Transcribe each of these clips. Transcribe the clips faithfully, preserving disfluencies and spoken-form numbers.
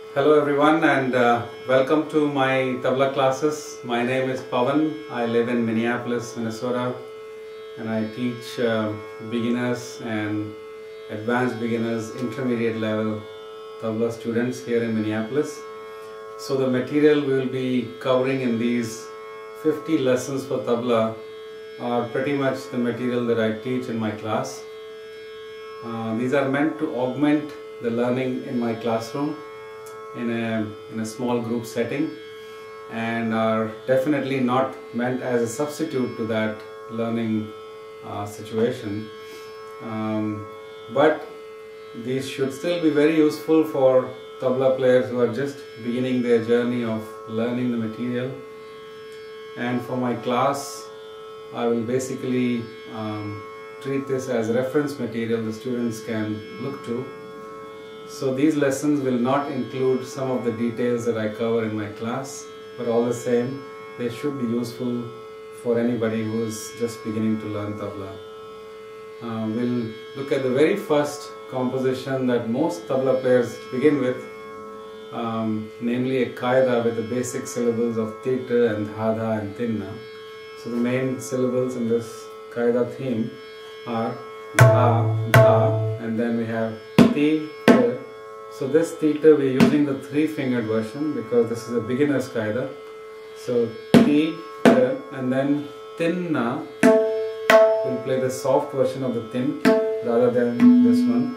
Hello everyone, and uh, welcome to my tabla classes. My name is Pavan. I live in Minneapolis, Minnesota, and I teach uh, beginners and advanced beginners, intermediate level tabla students here in Minneapolis. So the material we will be covering in these fifty lessons for tabla are pretty much the material that I teach in my class. Uh, these are meant to augment the learning in my classroom in a, in a small group setting, and are definitely not meant as a substitute to that learning uh, situation. Um, but these should still be very useful for tabla players who are just beginning their journey of learning the material. And for my class, I will basically um, treat this as reference material the students can look to. So these lessons will not include some of the details that I cover in my class, but all the same, they should be useful for anybody who is just beginning to learn tabla. Uh, we'll look at the very first composition that most tabla players begin with, um, namely a Kayda with the basic syllables of Tita and Dha and Tinna. So the main syllables in this Kayda theme are Dha, Dha, and then we have Ti. So this theta we are using the three fingered version because this is a beginner's Kayda. So Ti, and then Tinna, we'll play the soft version of the Tin rather than this one.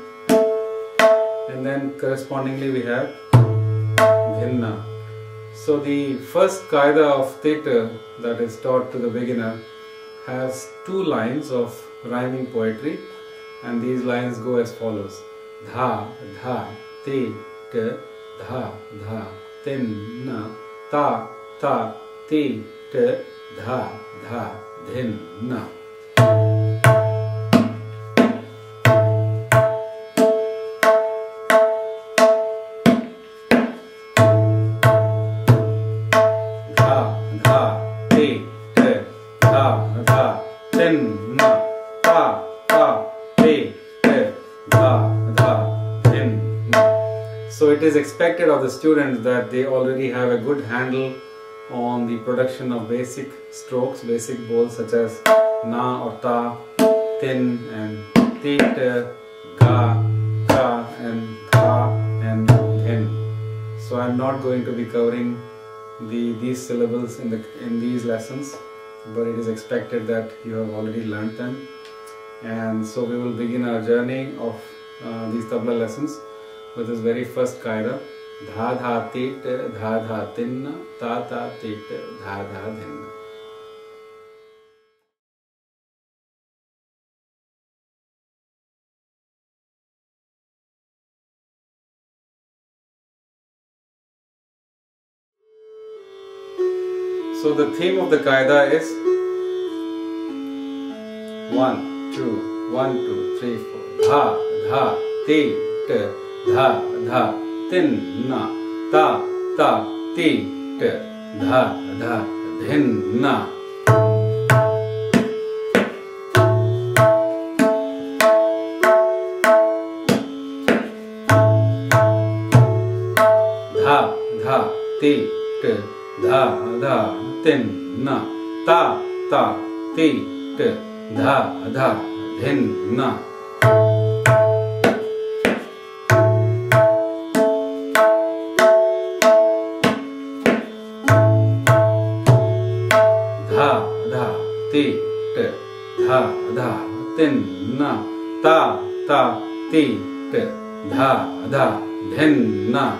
And then correspondingly we have Dhinna. So the first Kayda of theta that is taught to the beginner has two lines of rhyming poetry, and these lines go as follows: Dha, Dha, Ti, T, Dha, Dha, Tin, Na, Ta, Ta, Ti, T, Dha, Dha, Dhin, Na. Dha, Dha, Ti, T, Dha, Dha, Tin, Na, Ta, Ta, Ti, T, Dha, Dha, Dhin. So it is expected of the students that they already have a good handle on the production of basic strokes, basic bowls such as Na or Ta, Tin and Ti, T, Ga, Ka and Dha and Dhin. So I am not going to be covering the these syllables in the in these lessons, but it is expected that you have already learnt them. And so we will begin our journey of uh, these tabla lessons with this very first Kayda: Dha, Dha, Ti, T, Dha, Dha, Tinna, Ta, Ta, Ti, T, Dha, Dha, Dhinna. So the theme of the Kayda is one, two, one, two, three, four. Dha, Dha, Ti, T, Dha, Dha, Tinna, Ta, Ta, Ti, T, Dha, Dha, Dhinna. Dha, Dha, Ti, T, Dha, Dha, Tinna, Ta, Ta, Ti, T, Dha, Dha, Dhinna. Dha, Dha, Ti, T, Dha, Dha, Tinna, Ta, Ta, Ti, T, Dha, Dha, Dhinna.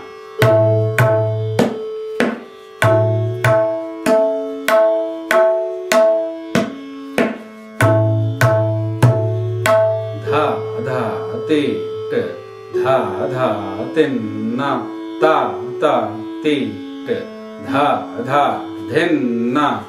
Dha, Dha, Ti, T, Dha, Dha, Tinna, Ta, Ta, Ti, T, Dha, Dha, Dhinna.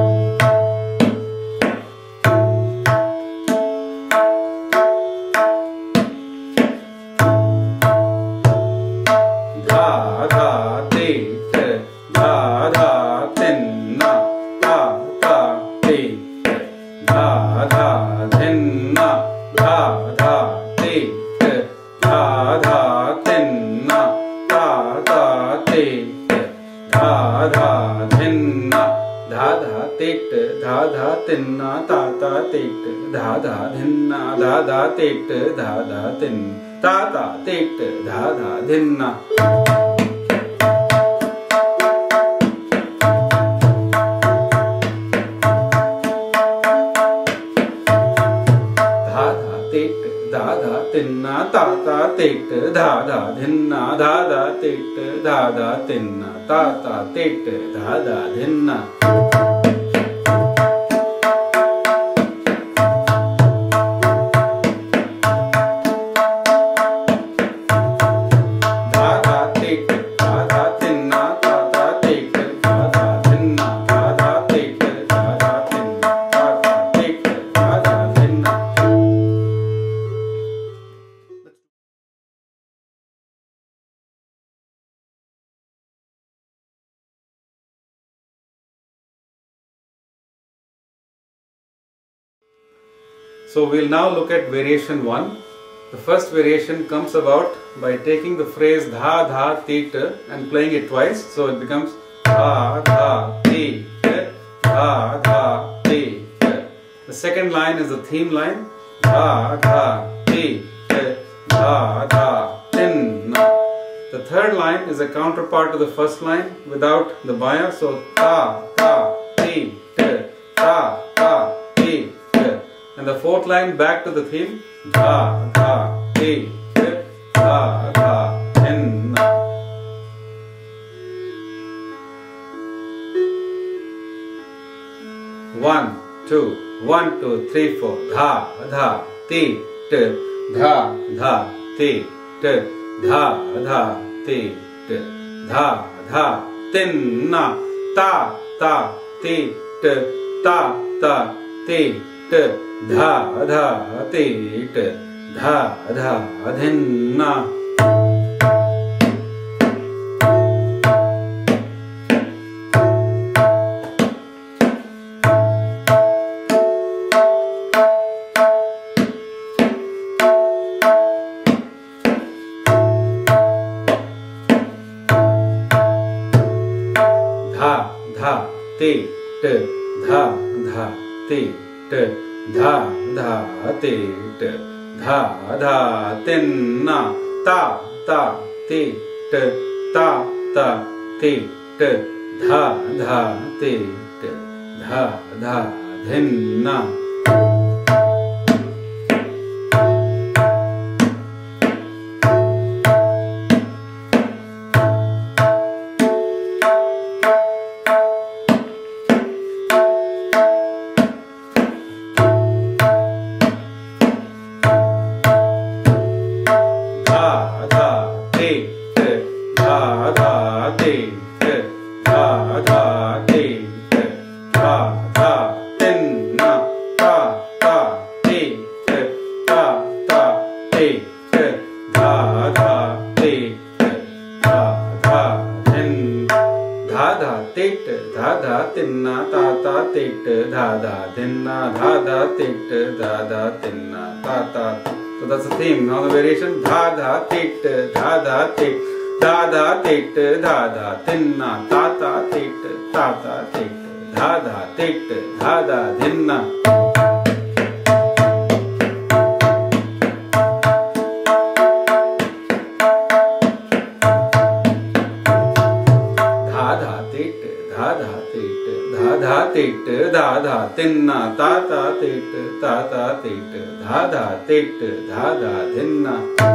Dha, Dha, Ti, T, Dha, Dha, Tinna, Ta, Ta, Ti, T, Dha, Dha, Dhinna, Dha, Dha, Ti, T, Dha, Dha, Tinna, Ta, Ta, dha dhinna, dha dha tit, dha dha tinna, ta ta tit, dha dha dhinna, dha dha tit, dha dha tin, ta ta tit, dha dha dhinna. Dha dha tinna, ta ta tit, dha dha dhinna, dha dha tit, dha dha tinna, ta ta tit, dha dha dhinna. Dha dha tit, dha dha tinna, ta ta tit, dha dha dhinna, dha dha tit, dha dha tinna, ta ta tit, dha dha dhinna. So we'll now look at variation one. The first variation comes about by taking the phrase dha dha tit and playing it twice. So it becomes dha dha tit, dha dha tit. The second line is the theme line. Dha dha tit, dha dha tinna. The third line is a counterpart to the first line without the baya. So ta ta tit, ta ta tit. And the fourth line back to the theme. Dha dha tit, dha dha tinna. One, two, one, two, three, four. Dha dha tit, dha dha tit, dha dha tit, dha dha tinna, ta ta tit, ta ta tit, dha dha tit, dha dha dhinna. Dha dha tit, dha dha tit, dha dha tit, dha dha tinna, ta ta tit, ta ta tit, dha dha tit, dha dha dhinna. So that's the theme. Now the variation dha dha tit, dha dha tit, dha dha tit, dha dha tinna, ta ta tit, ta ta tit, dha dha tit, dha dha dhinna. Dha dha tinna, ta ta tit, ta ta tit, dha dha tit, dha dha dhinna.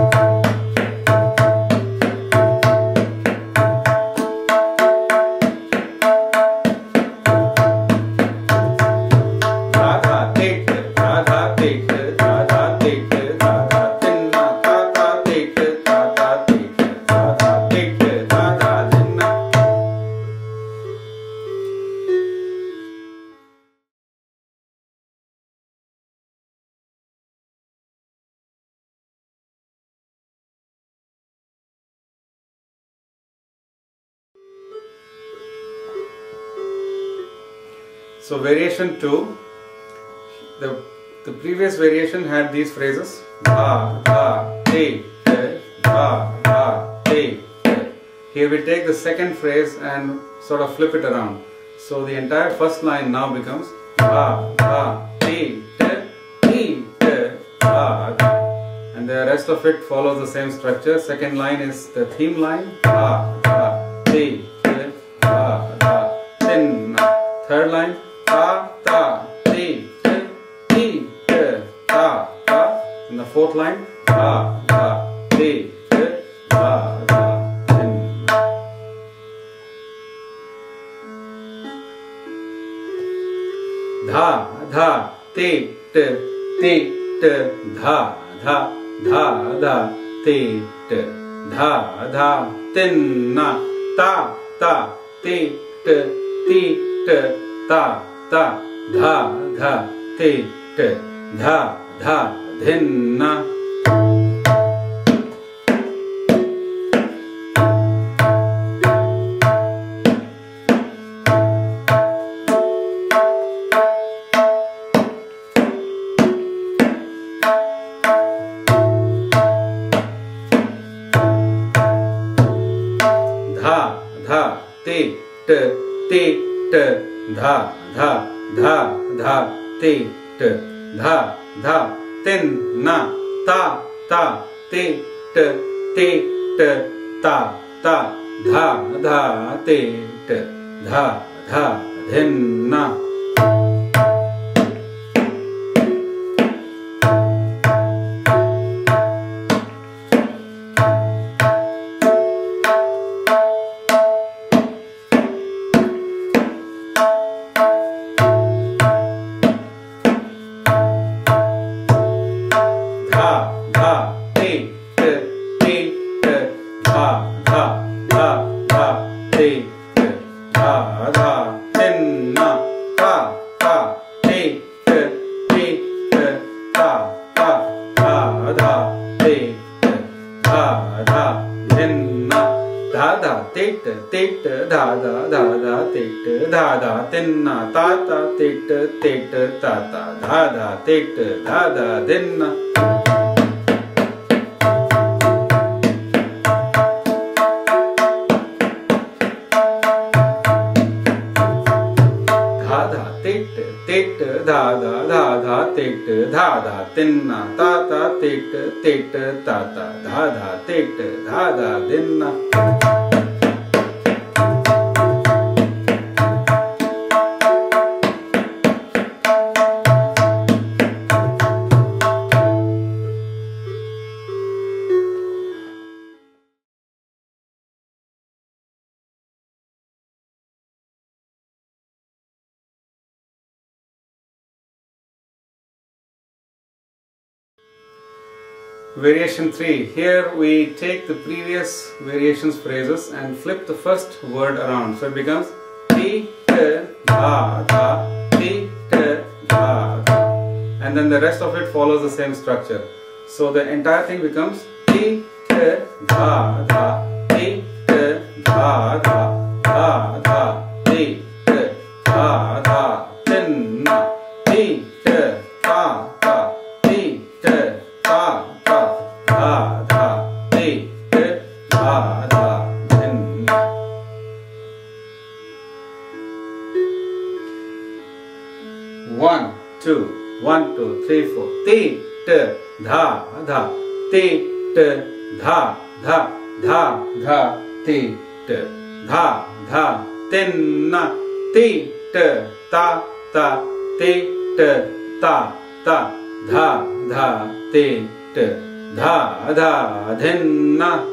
So variation two, the, the previous variation had these phrases dha dha tit, dha dha tit. Here we take the second phrase and sort of flip it around. So the entire first line now becomes dha, dha, ti, ti, ti, ti, dha, dha. And the rest of it follows the same structure. Second line is the theme line, dha, dha, ti, ti, dha, dha, tin. Third line, ta, ta, ti, ti, ti, ti, ta, ta. And the fourth line, dha, dha, ti, ti, dha, dha, tin. Dha, dha, ti, ti, ti, ti, dha, dha, dha, dha, ti, ti, dha, dha, tin, na, ta, ta, ti, ti, ti, ti, ta, ta, dha, dha, ti, ti, dha, dha, dhin, na. Dha, dha, dha, dha, ti, ti, dha, dha, tin, na, ta, ta, ti, ti, ti, ti, ta, ta, dha, dha, ti, ti, dha, dha, dhin, na. Tinna, tata, tit, tit, tata, dha, dha, tit, dha, dha, dinna. Dha, dha, tit, tit, dha, dha, dha, dha, tit, dha, dha, tinna, tata, tit, tit, tata, dha, dha, tit, dha, dha, dinna. Variation three. Here we take the previous variations phrases and flip the first word around. So it becomes ti, ti, dha, dha, ti, ti, dha, dha. And then the rest of it follows the same structure. So the entire thing becomes ti, ti, dha, dha, ti, ti, dha, dha, dha, dha, ti, ti, dha, dha, tin, na, ti, ti, ta, ta, ti, ti, ta, ta, dha, dha, ti, ti, dha, dha, tin. One, two, one, two, three, four. Ti, ti, dha, dha, ti, ti, dha, dha, dha, dha, ti, ti, dha, dha, tin, na, ti, ti, ta, ta, ti, ti, ta, ta, dha, dha, ti, ti, dha, dha, dhin, na.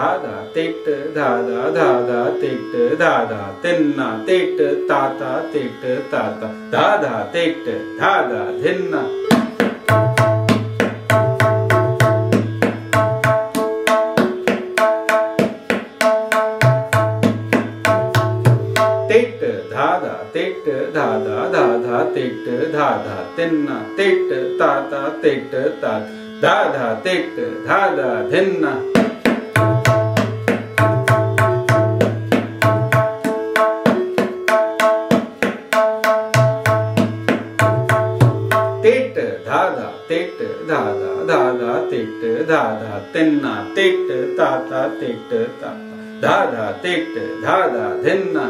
dha dha tit dha dha dha dha tit dha dha tinna tit ta ta tit ta ta dha dha tit dha dha dhinna tit dha dha tit dha dha dha dha tit dha dha tinna tit ta ta tit ta dha dha tit dha dha dhinna tit dha dha tit dha dha dha dha tit dha dha tinna tit ta ta tit ta dha dha tit dha dha dhinna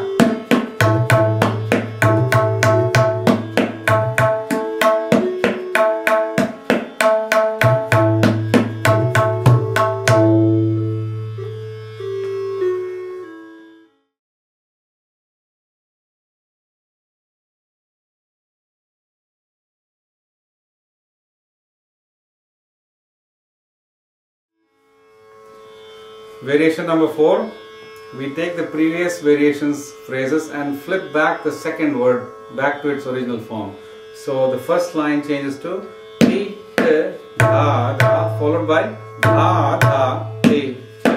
Variation number four, we take the previous variations phrases and flip back the second word back to its original form. So the first line changes to ti, te, dha, dha, followed by dha, dha, ti.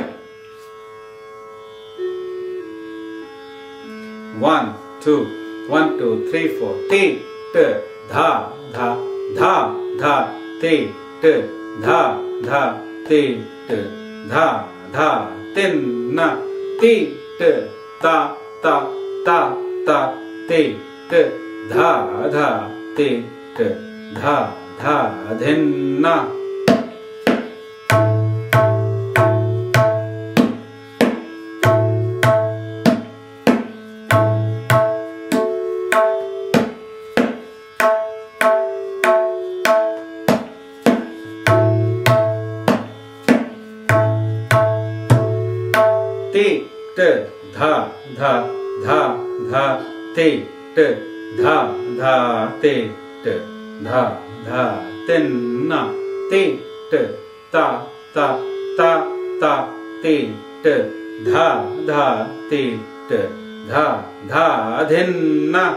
One, two, one, two, three, four. Ti, te, dha, dha, dha, dha, ti, te, dha, dha, ti, te, dha. Dha, tinna, ti, te, ta, ta, ta, ta, ti, te, dha, dha, ti, te, dha, dha, dhinna. Ti, te, dha, dha, dha, dha, ti, te, dha, dha, ti, te, dha, dha, tinna, ti, te, ta, ta, ta, ta, ti, te, dha, dha, ti, te, dha, dha, dhinna.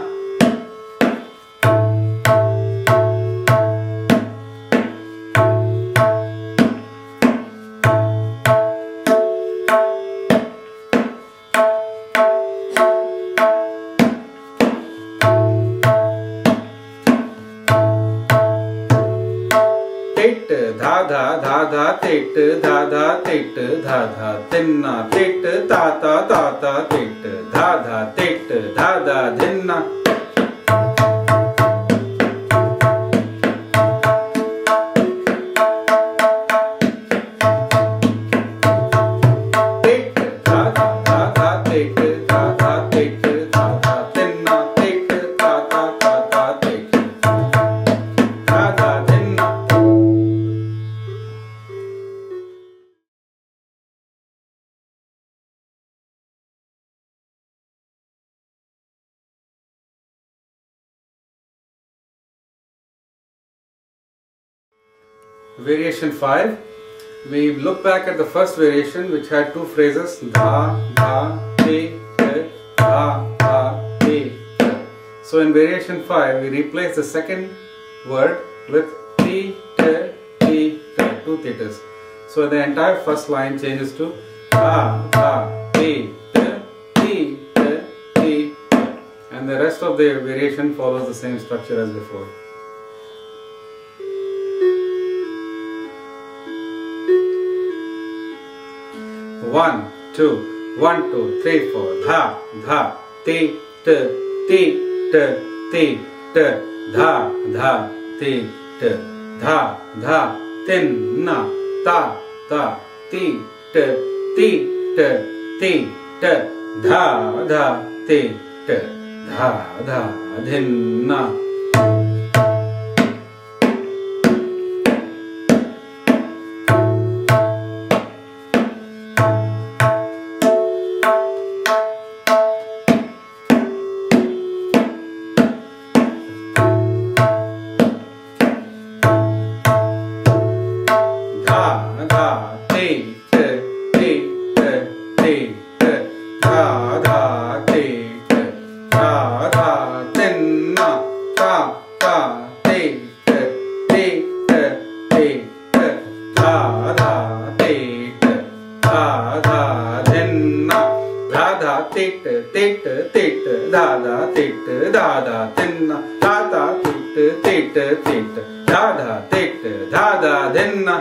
Dha dha dha dha tit dha dha tit dha dha tinna tit ta ta ta ta tit dha dha tit dha dha dhinna. Variation five, we look back at the first variation which had two phrases dha, dha, te, te, dha, dha, te, te. So in variation five we replace the second word with ti, te, ti, te, two thetas. So the entire first line changes to dha, dha, te, te, ti, te, ti, te. And the rest of the variation follows the same structure as before. One, two, one, two, three, four. Dha, dha, ti, te, ti, te, ti, te, dha, dha, ti, te, dha, dha, tinna, ta, ta, ti, te, ti, te, ti, te, dha, dha, ti, te, dha, dha, dhinna. tit tit tit da da tit da da tinna da da tit tit tit da da tit da da dinna.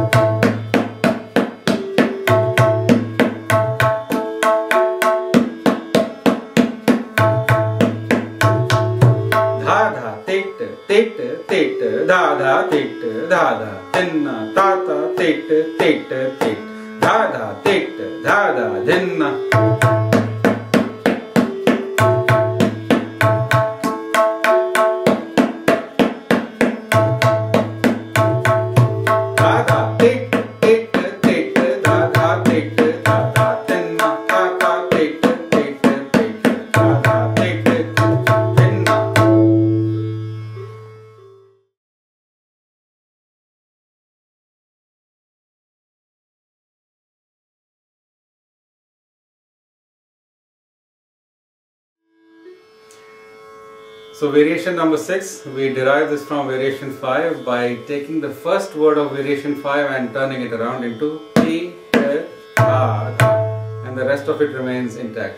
Tit tit da da tit da da dinna ta ta tit tit tit da da tit da da dinna. So variation number six, we derive this from variation five by taking the first word of variation five and turning it around into ti, te, da, da, and the rest of it remains intact.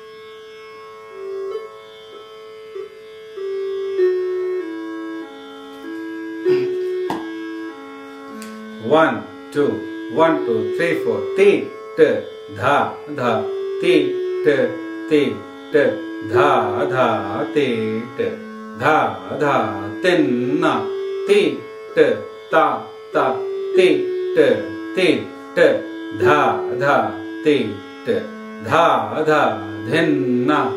One, two, one, two, three, four. Ti, te, da, da, ti, te, ti, te. Dha dha te te dha dha tinna ti te ta ta ti te ti te dha dha ti te dha dha dhinna.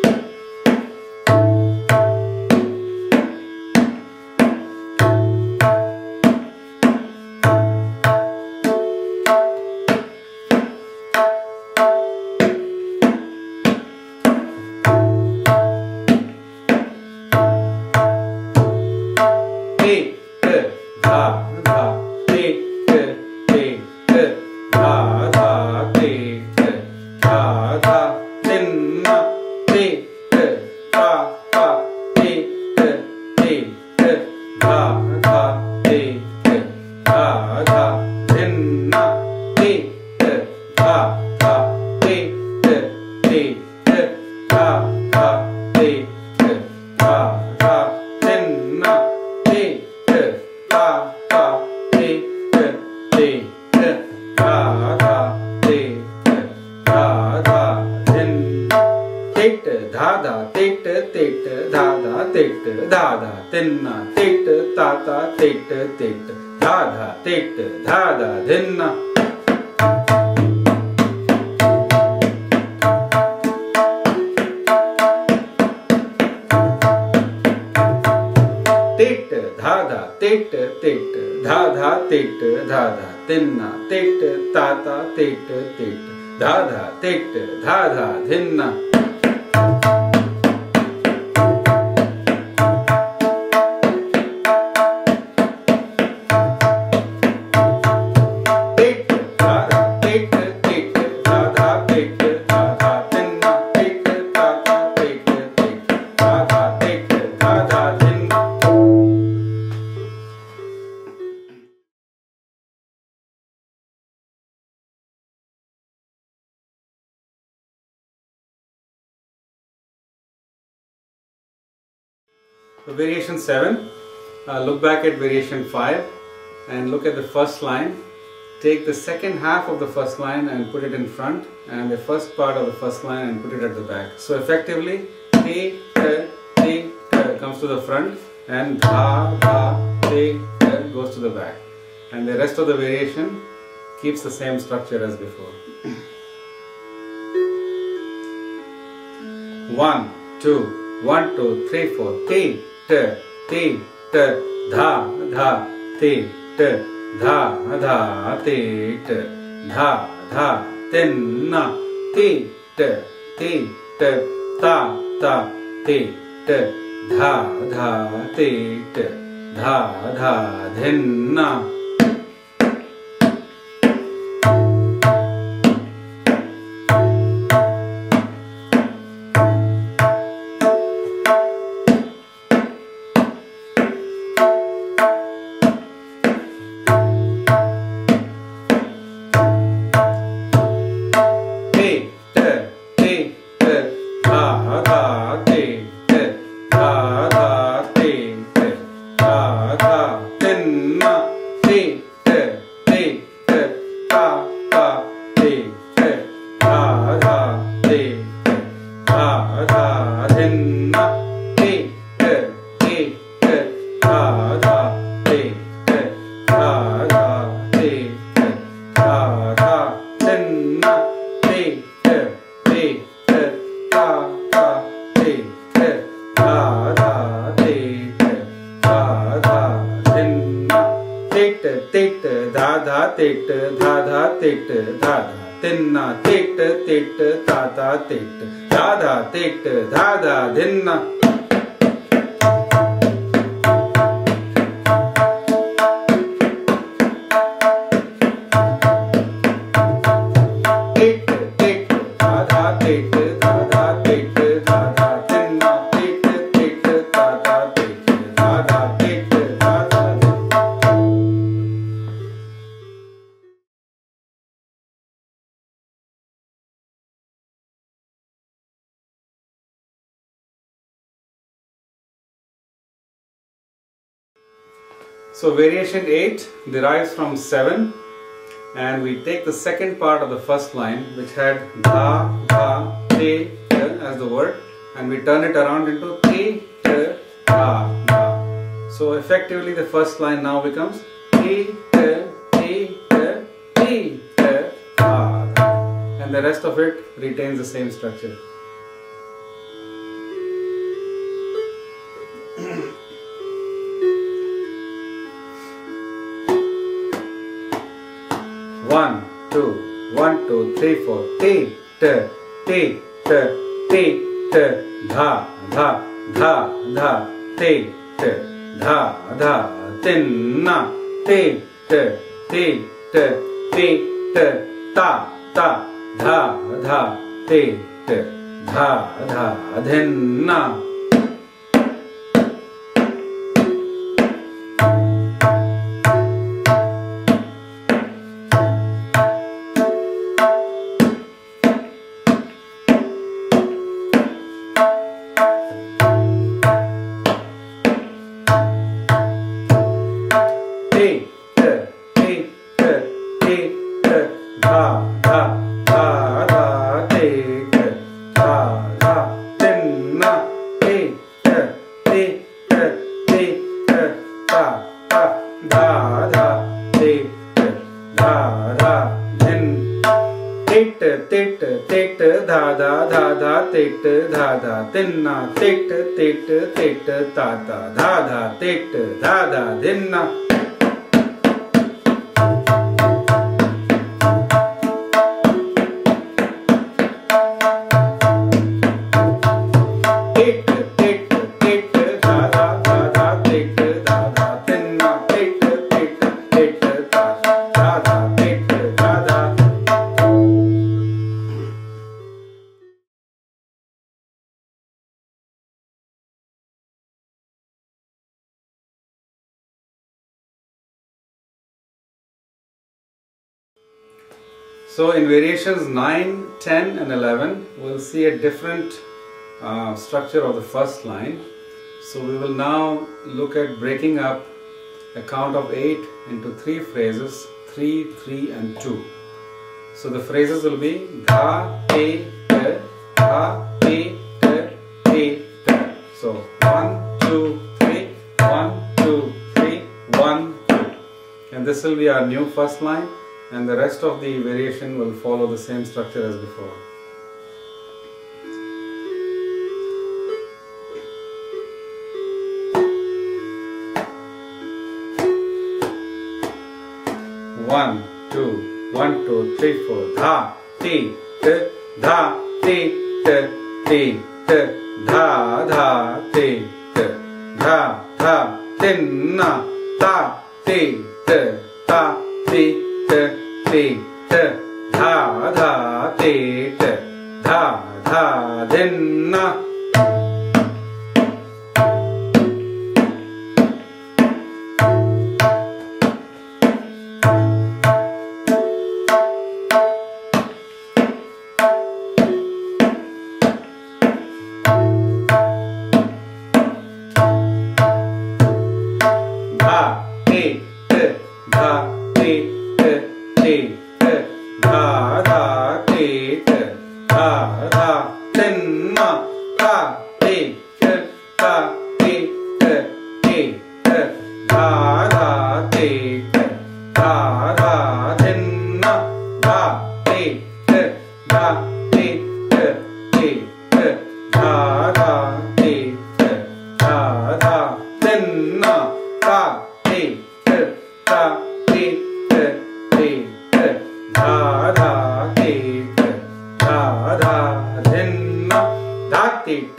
So variation seven, uh, look back at variation five and look at the first line. Take the second half of the first line and put it in front, and the first part of the first line and put it at the back. So effectively, ti, te, ti, te comes to the front and dha, dha, ti, te goes to the back. And the rest of the variation keeps the same structure as before. One, two, one, two, three, four. Ti, te, ti, te, dha, dha, ti, te, dha, dha, ti, te, dha, dha, tinna, ti, te, ti, te, ta, ta, ti, te, dha, dha, ti, te, dha, dha, dhinna. tit tit dha dha tit dha dha tit dha dha tinna tit tit dha dha tit dha dha tit dha dha dinna. So variation eight derives from seven, and we take the second part of the first line, which had dha, dha, te, te as the word, and we turn it around into te, te, dha, dha. So effectively the first line now becomes te, te, te, te, te, te, dha, dha, and the rest of it retains the same structure. One, two, one, two, three, four. Te, te, te, te, te, te, dha, dha, dha, dha, te, te, dha, dha, tinna, te, te, te, te, te, te, ta, ta, dha, dha, te, te, dha, dha, dhinna. Tinna, tit, tit, tit, ta, ta, dha, dha, tit, dha, dha, dinna. So in variations nine, ten and eleven, we'll see a different uh, structure of the first line. So we will now look at breaking up a count of eight into three phrases, three, three and two. So the phrases will be dha, te, te, dha, te, te, te, te. So one, two, three, one, two, three, one, two. And this will be our new first line. And the rest of the variation will follow the same structure as before. One, two, one, two, three, four. Dha, te, te, dha, te, te, te, te, dha, dha, te, te, dha, dha, tinna, ta, te, te, ta, te, te, te, te, dha, dha, te, te, dha, dha, dinna. Ta,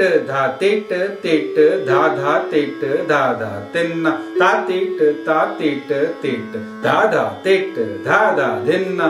dha tit tit dha dha tit dha dha tinna ta tit ta tit tit dha dha tit dha dha dhinna.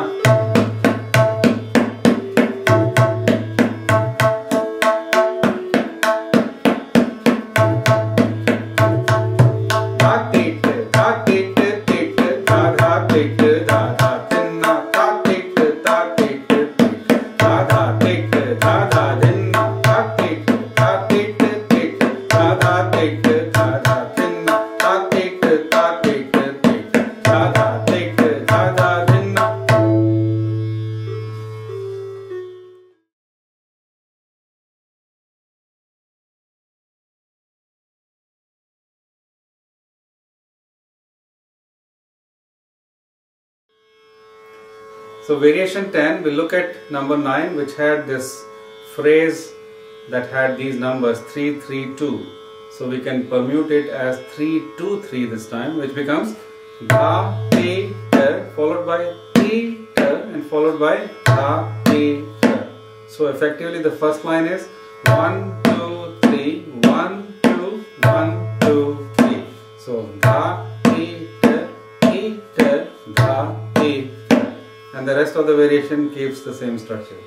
So variation ten, we look at number nine, which had this phrase that had these numbers three three two. So we can permute it as three two three this time, which becomes dha te te followed by te te and followed by dha te te. So effectively the first line is one two three one two one two three. So dha te te te te dha te. And the rest of the variation keeps the same structure.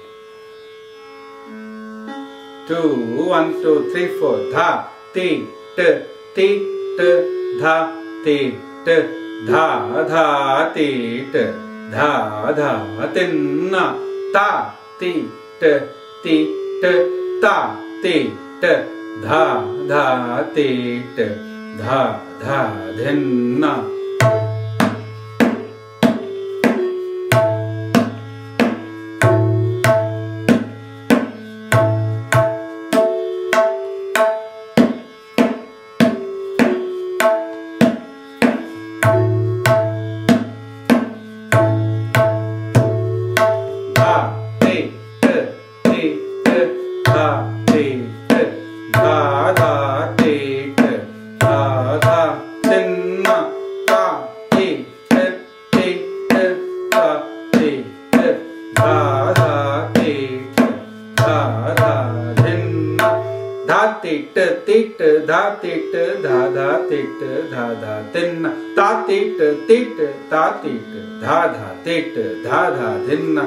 Two, one, two, three, four. Dha, ti, t, ti, t, dha, ti, t, dha, dha, ti, t, dha, dha, tinna, ta, ti, t, ti, t, ta, ti, t, dha, dha, ti, t, dha, dha, dhinna. Dha tit dha dha tit dha dha tinna ta tit tit ta tit dha dha tit dha dha dhinna.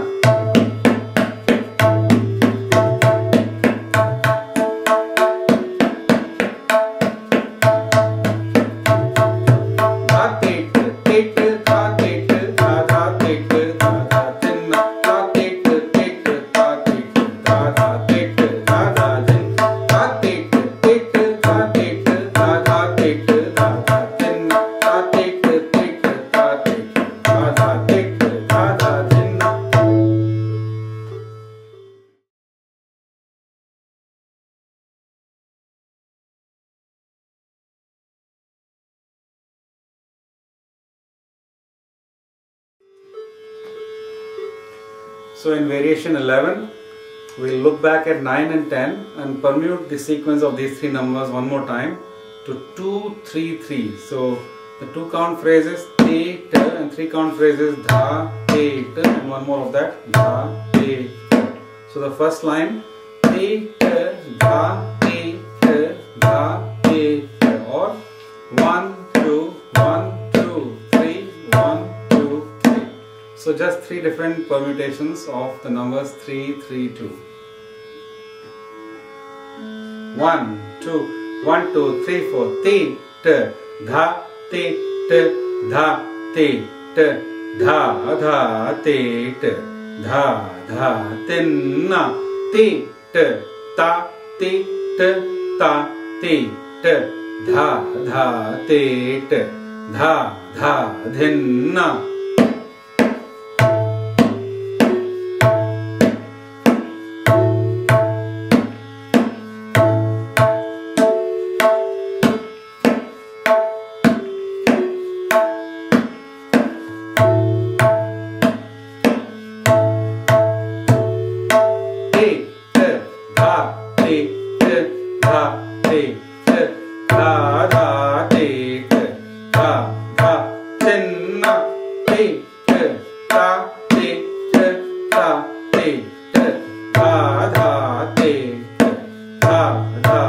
So in variation eleven, we'll look back at nine and ten and permute the sequence of these three numbers one more time to two three three. So the two count phrases te, te and three count phrases dha, te, te and one more of that dha, te, te. So the first line te, te, dha, te, te, dha, te, te or one, two, one, two, three, one, two, three. So just three different permutations of the numbers three, three, two. One, two, one, two, three, four. Te, te, dha, te, te, dha, te, te, dha, dha, te, te, dha, dha, tinna, te, te, ta, te, te, ta, te, te, dha, dha, te, te, dha, dha, dhinna. Dha, dha,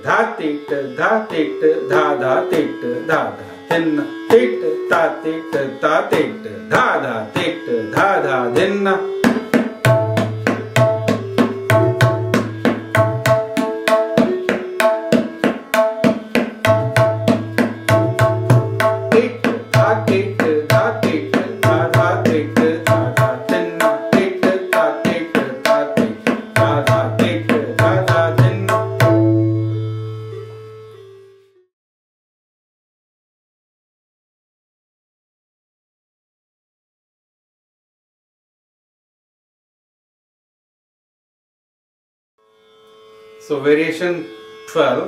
dha tit dha tit dha dha tit dha dha din tit ta tit ta tit dha dha tit dha dha din. So variation twelve.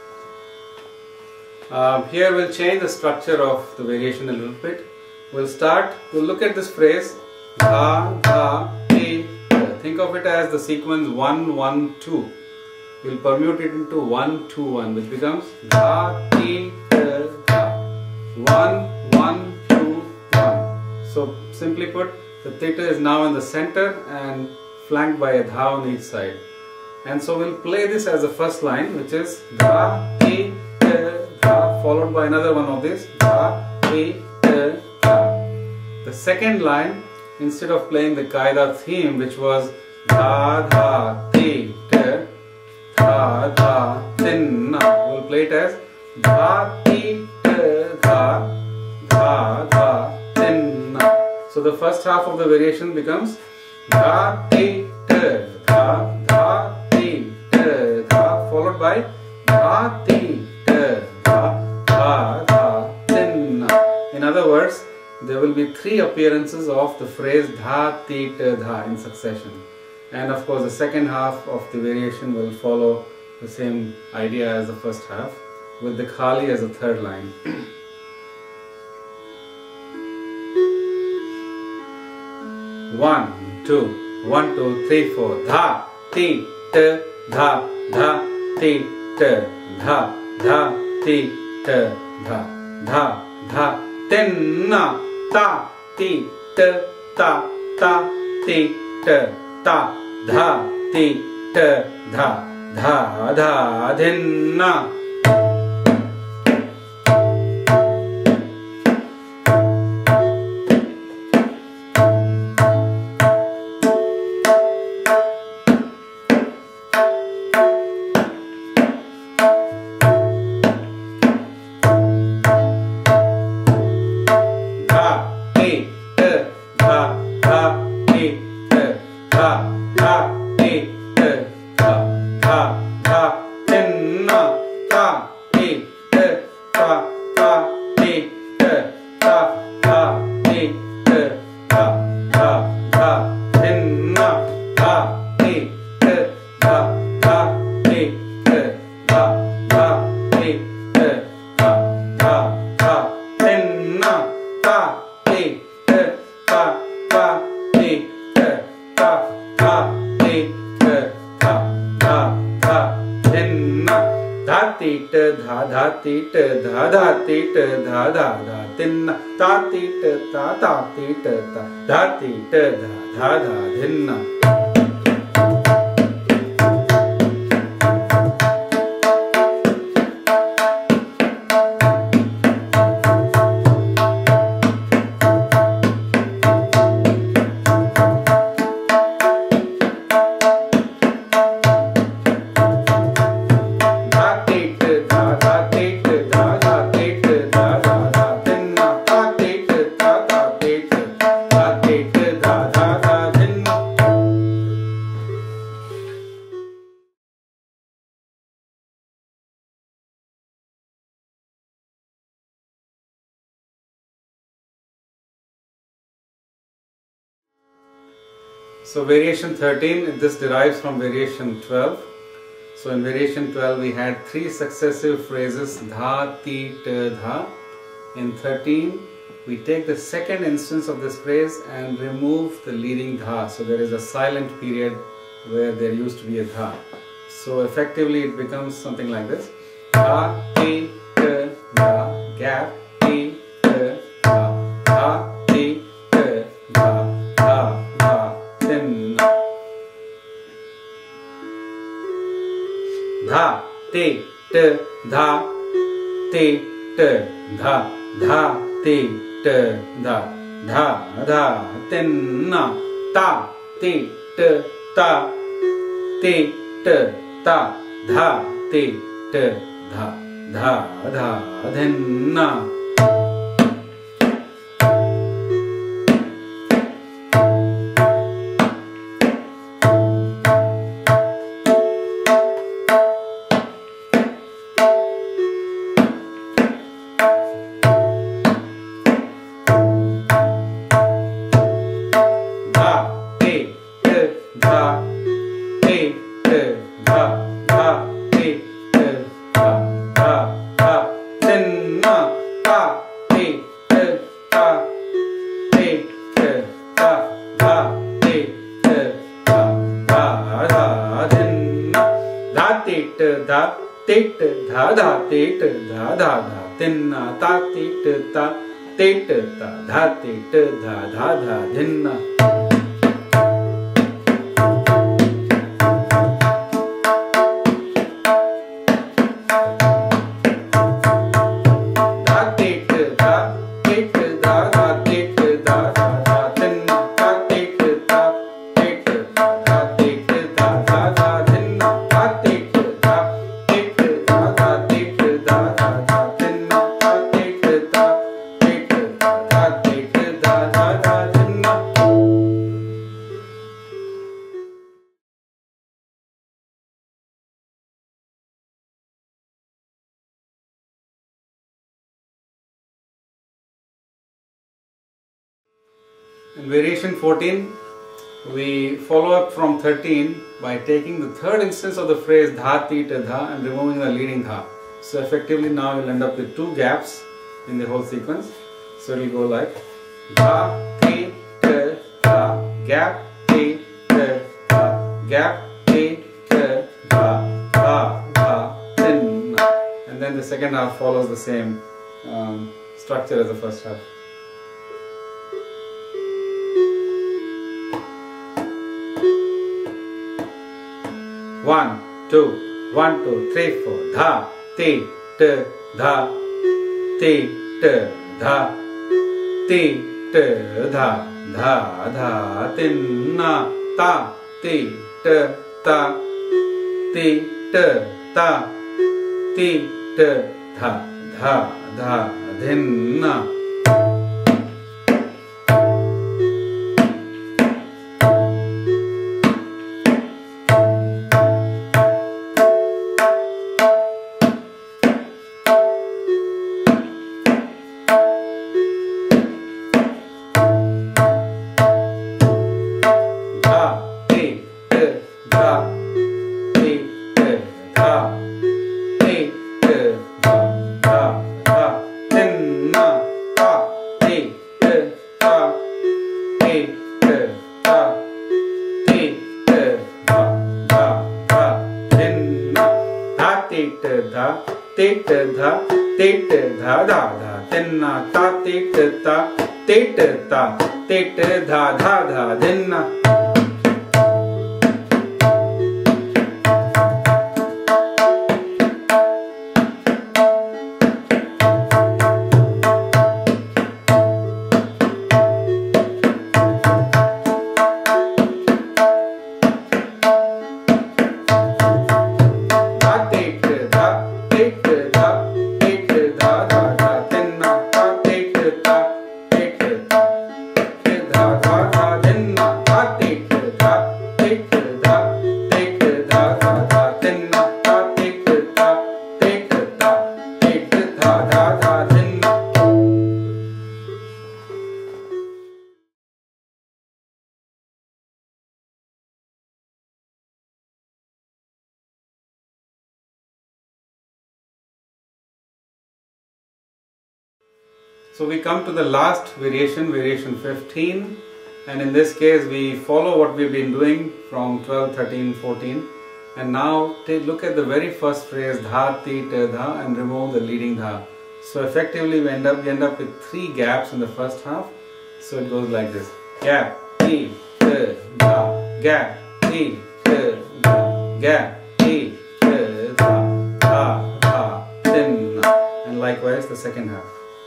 Uh, here we'll change the structure of the variation a little bit. We'll start, we'll look at this phrase dha, dha, ti, ta. Think of it as the sequence one, one, two. We'll permute it into one, two, one, which becomes dha, ti, ta, dha. one, one, two, one. So simply put, the theta is now in the center and flanked by a dha on each side. And so we'll play this as the first line, which is dha, ti, ta, dha, followed by another one of this dha, ti, ta, dha. The second line, instead of playing the Kayda theme, which was dha, dha, ti, ta, dha, dha, tin, we'll play it as dha, ti, ta, dha, dha, dha, tin. So the first half of the variation becomes dha, ti, ta, dha, dha, followed by dha, ti, ta, dha, dha, dha, tin. In other words, there will be three appearances of the phrase dha, ti, ta, dha in succession. And of course the second half of the variation will follow the same idea as the first half, with the khali as the third line. One, two, one, two, three, four. Dha, ti, ta, dha, dha, ti, ta, dha, dha, ti, ta, dha, dha, dha, tin, na, ta, ti, ta, ta, ta, ti, ta, ta, dha, ti, ta, dha, dha, dha, din, na. So variation thirteen, this derives from variation twelve. So in variation twelve we had three successive phrases dha, ti, ta, dha. In thirteen we take the second instance of this phrase and remove the leading dha. So there is a silent period where there used to be a dha. So effectively it becomes something like this. Dha, ti, ta, dha, gap, ti, ta, dha, dha, ti, ta, dha, dha, dha, tin. Dha, ti, t dha te t dha dha te t dha dha dha tin na ta te t ta te t ta dha te t dha dha dha dhin na. Tit dha dha tit dha dha dha tinna ta tit ta tit ta dha tit dha dha dha dhinna. In variation fourteen, we follow up from thirteen by taking the third instance of the phrase dha ti ta dha and removing the leading dha. So effectively now you'll end up with two gaps in the whole sequence. So it'll go like dha ti ta dha gap ti ta dha gap ti ta dha dha dha tin, and then the second half follows the same um, structure as the first half. One, two, one, two, three, four. Dha, ti, t, dha, ti, t, dha, ti, t, dha, dha, dha, tin, na, ta, ti, t, ta, ti, t, ta, ti, t, dha, dha, dha, dhin, na. tit dha tit dha dha dha tinna ta tit ta tit ta tit dha dha dha dinna. So we come to the last variation, variation fifteen, and in this case we follow what we've been doing from twelve, thirteen, fourteen, and now take look at the very first phrase dha, ti, ta, dha and remove the leading dha. So effectively we end up, we end up with three gaps in the first half. So it goes like this: gap, ti, ta, dha, gap, ti, ta, dha, gap, ti, ta, dha, dha, likewise the second half.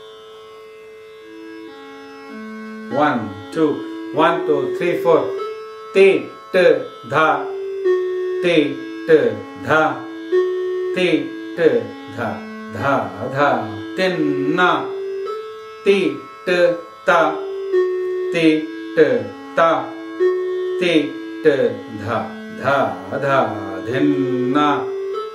One, two, one, two, three, four. Ti, t, dha, ti, t, dha, ti, t, dha, dha, dha, tin, na, ti, t, ta, ti, t, ta, ti, t, dha, dha, dha, dhin, na.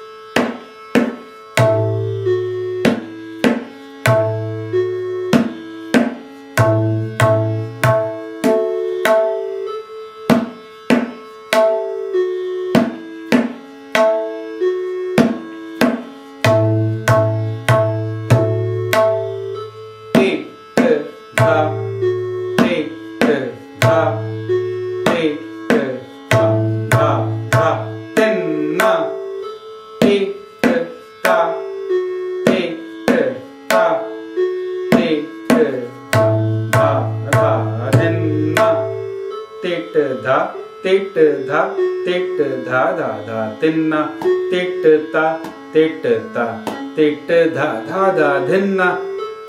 Tit dha, tit dha dha dha, tinna, tit ta, tit ta, tit dha dha dha, dhinna.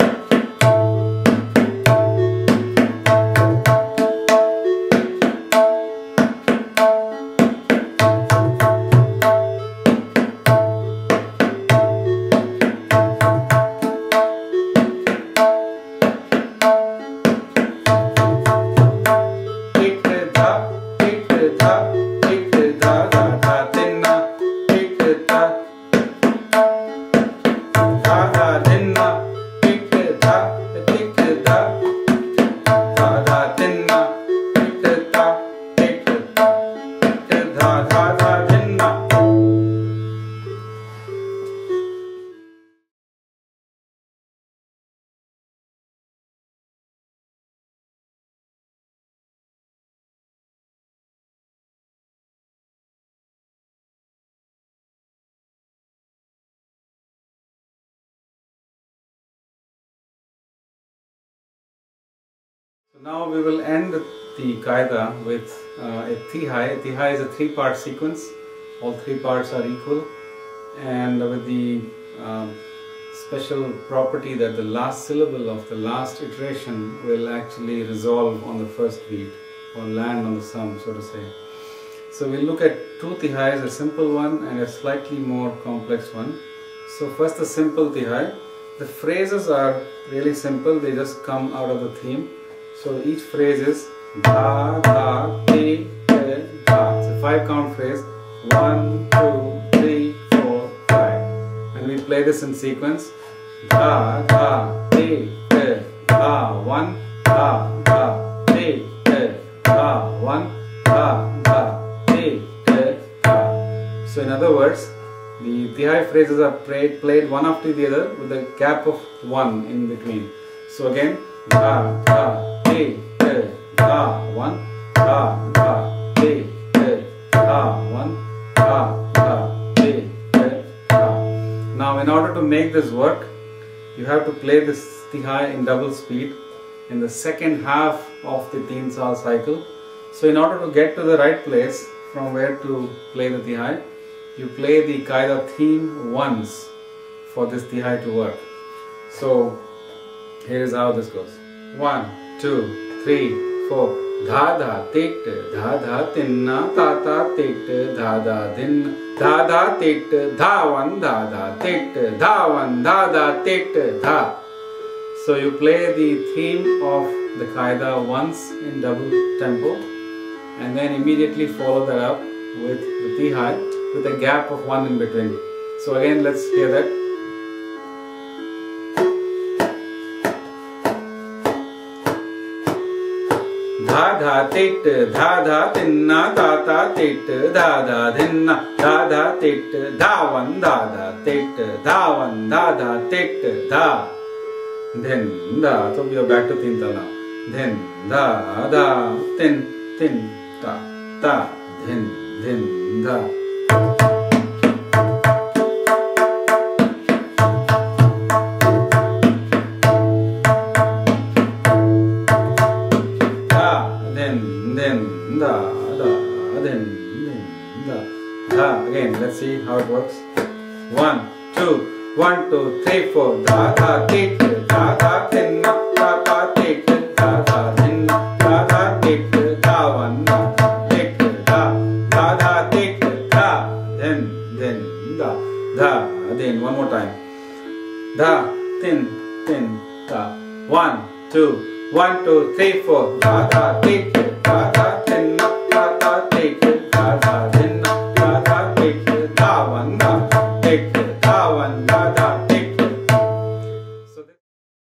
Now we will end the Kayda with uh, a Tihai. A Tihai is a three-part sequence. All three parts are equal, and with the um, special property that the last syllable of the last iteration will actually resolve on the first beat or land on the sum, so to say. So we'll look at two Tihais, a simple one and a slightly more complex one. So first the simple Tihai. The phrases are really simple, they just come out of the theme. So each phrase is dha, dha, ti, te, dha. It's a five count phrase. One, two, three, four, five. And we play this in sequence. Dha, dha, ti, te, dha, one, dha, dha, ti, te, dha, one, dha, dha, ti, te, dha. So in other words, the Tihai phrases are played, played one after the other with a gap of one in between. So again, dha, dha, ti, te, dha, one, dha, dha, ti, te, dha, one, dha, dha, ti, te, dha. Now in order to make this work, you have to play this Tihai in double speed in the second half of the Teen Saal cycle. So in order to get to the right place from where to play the Tihai, you play the Kayda theme once for this Tihai to work. So here is how this goes. One, two, three, four. Dha dha tit, dha dha tinna, ta ta tit, dha dha din, dha dha tit, dha one, dha dha tit, dha one, dha dha tit, dha. So you play the theme of the Kayda once in double tempo and then immediately follow that up with the Tihai with a gap of one in between. So again, let's hear that. Dha dha tit, dha dha tinna, ta ta tit, dha dha dhinna, dha dha tit, dha one, dha dha tit, dha one, dha dha tit, dha. Dhin, dha. So we are back to Teen Taal now. Dhin, dha, dha, tin, tin, ta, ta, dhin, dhin, dha. Again, let's see how it works. One, two, One, two, three, four. Da da tit, da da tin, da da tit, da da tin, da da tit, da one, da tit, da da da tit, da then then da da then one more time. Da tin tin da. One, two, one, two, three, four. Da da tit, da da tin, da da tit, da da tin, da da tit, da one, da tit, da one, da da tit. So this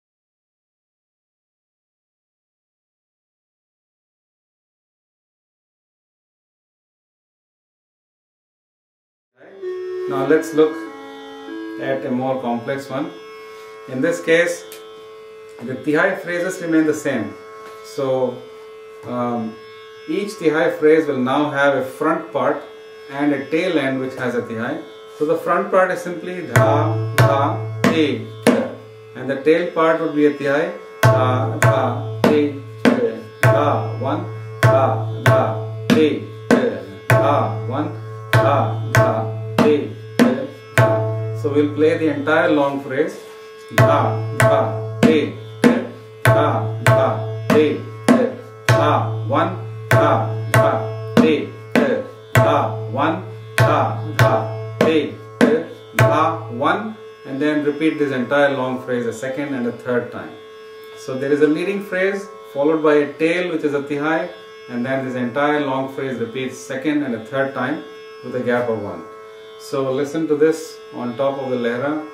now let's look at a more complex one. In this case, the tihai phrases remain the same. So um, each tihai phrase will now have a front part and a tail end which has a tihai. So the front part is simply dha, dha, te, and the tail part would be a tihai dha, dha, te, dha, one, dha, dha, te, dha, one, dha, dha, te, dha. So we'll play the entire long phrase dha, dha, te, dha, dha, te, dha, one, dha, dha, te, dha, one, dha, dha, te, dha, one, and then repeat this entire long phrase a second and a third time. So there is a leading phrase followed by a tail which is a tihai, and then this entire long phrase repeats second and a third time with a gap of one. So listen to this on top of the lehra.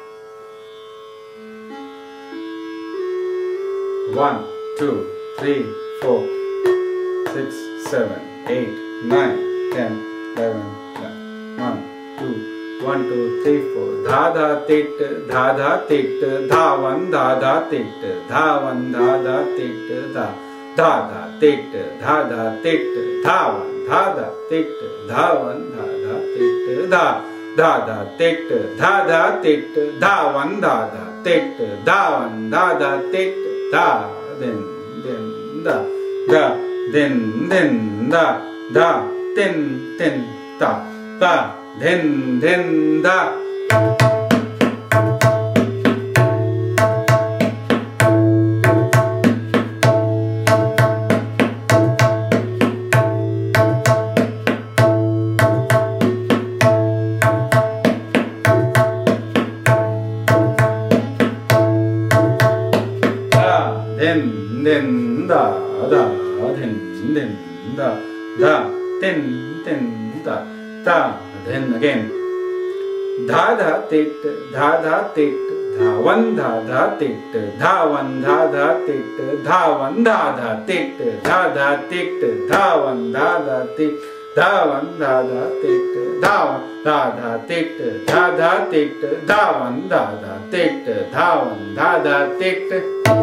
One, two, three, four, six, seven, eight, nine, ten, eleven, twelve. One, two, one, two, three, four. Dha dha tit, dha dha tit, dha one, dha dha tit, dha one, dha dha tit, dha dha dha tit, dha dha tit, dha one, dha dha tit, dha one, dha dha tit, dha dha dha tit, dha dha tit, dha one, dha dha tit, dha one, dha dha tit, da then then da da then then da da then then da da then then da. Then then da da then then da da then then da da then again dha dha tit dha dha tit dha one dha dha tit dha one dha dha tit dha one dha dha tit dha dha tit dha one dha dha tit dha one dha dha tit dha one dha dha tit dha dha tit dha one dha dha tit dha one dha dha tit.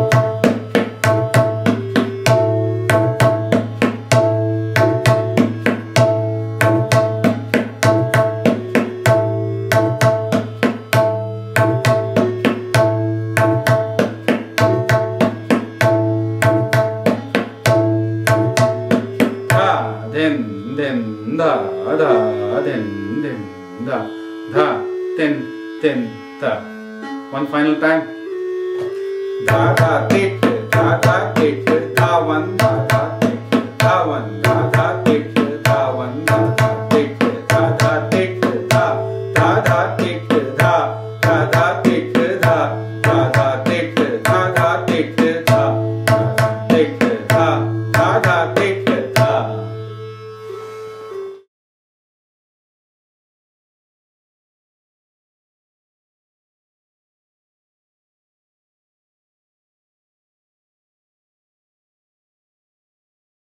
Then then da da then then da da then then da. One final time. Da da tit da da tit da one da da tit da one da da tit da one da da tit da da tit da da da tit